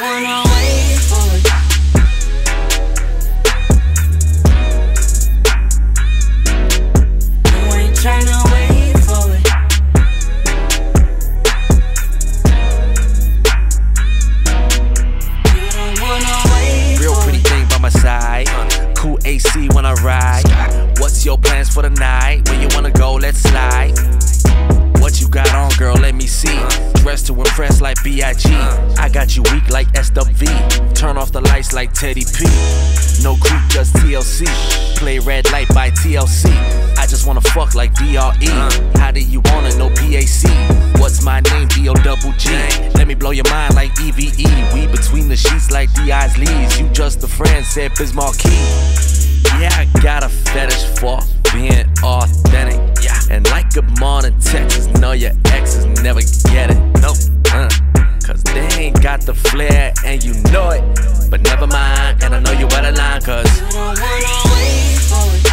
wanna wait for it. You ain't tryna wait for it. You don't wanna wait. Real pretty thing by my side. Cool AC when I ride. What's your plans for the night? Where you wanna go? Let's slide. What you got on, girl? Let me see. Dressed to impress like B.I.G. I got you weak like SWV. Turn off the lights like Teddy P. No creep, just TLC. Play red light by TLC. I just wanna fuck like DRE. How do you want it? No PAC. What's my name? D-O-double-G. Let me blow your mind like EVE. We between the sheets like D.I.'s Lees. You just a friend, said Biz Marquis. Yeah, I got a fetish for being authentic. Yeah. And like good morning Texas, know your exes never get it. Nope. Cause they ain't got the flair and you know it. But never mind, and I know you better line cause you don't wanna wait for it.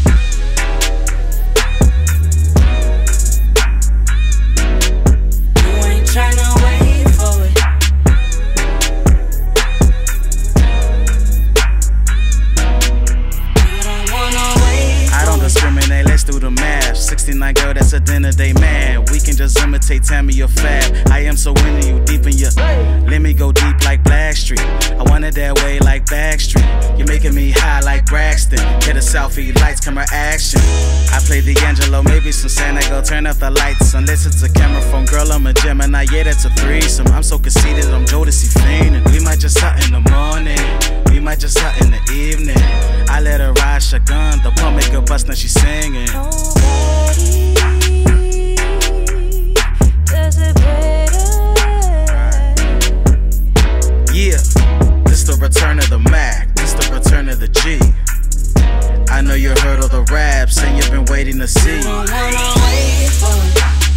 You ain't tryna wait for it. You don't wanna wait for I don't discriminate, let's do the math. 69 girl, that's a dinner day man. We can just imitate Tammy or Fab. I am so into you, deep in your. Let me go deep like Blackstreet. I want it that way like Backstreet. You're making me high like Braxton. Get a selfie, lights, camera, action. I play D'Angelo, maybe some Santa. Go turn up the lights unless it's a camera phone. Girl, I'm a Gemini, yeah, that's a threesome. I'm so conceited, I'm Jodeci fiending. We might just hut in the morning. We might just hut in the evening. I let her ride shotgun. The pump make her bust, now she's singing. Nobody does it better. Yeah, this the return of the Mac. This the return of the G. I know you heard all the raps and you've been waiting to see. it. You don't wanna wait for it.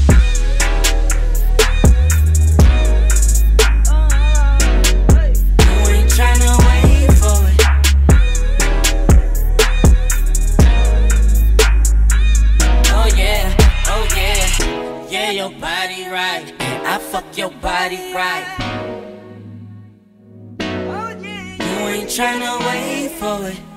You ain't tryna wait for it. Oh yeah, yeah, your body right. I fuck your body right. You ain't tryna wait for it.